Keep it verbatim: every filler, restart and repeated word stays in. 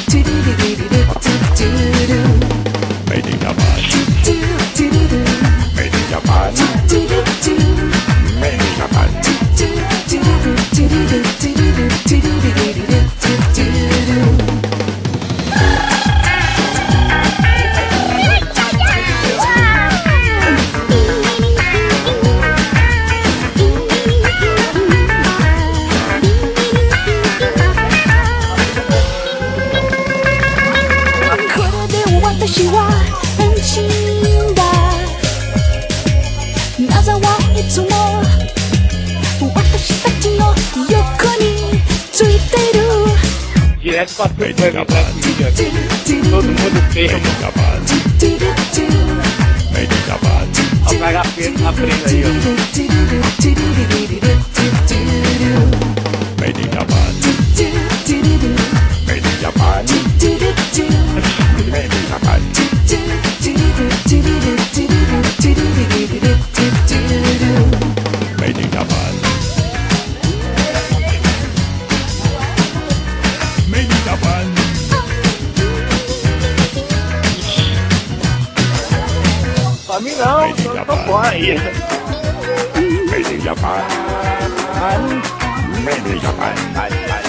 Made in Japan. Made in Japan. Made in Japan. Direto pra tudo vai vir pra vídeo aqui. Todo mundo ferro. Ó, pega a prenda, a prenda aí, ó. Made in Japan. Made in Japan. Made in Japan. Made in Japan. Made in Japan. Pra mim não, tô, tô fora aí. Made in Japan. Made in Japan.